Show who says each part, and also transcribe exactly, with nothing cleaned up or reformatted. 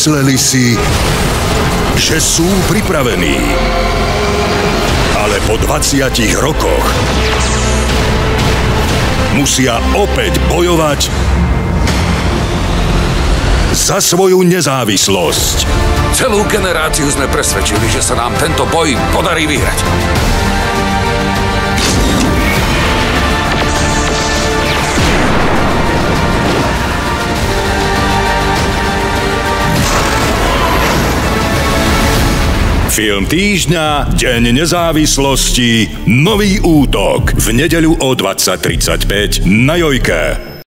Speaker 1: Mysleli si, že sú pripravení. Ale po dvadsiatich rokoch musia opäť bojovať za svoju nezávislosť.
Speaker 2: Celú generáciu sme presvedčili, že sa nám tento boj podarí vyhrať.
Speaker 1: Film týždňa, Deň nezávislosti, Nový útok. V nedeľu o dvadsať tridsaťpäť na Jojke.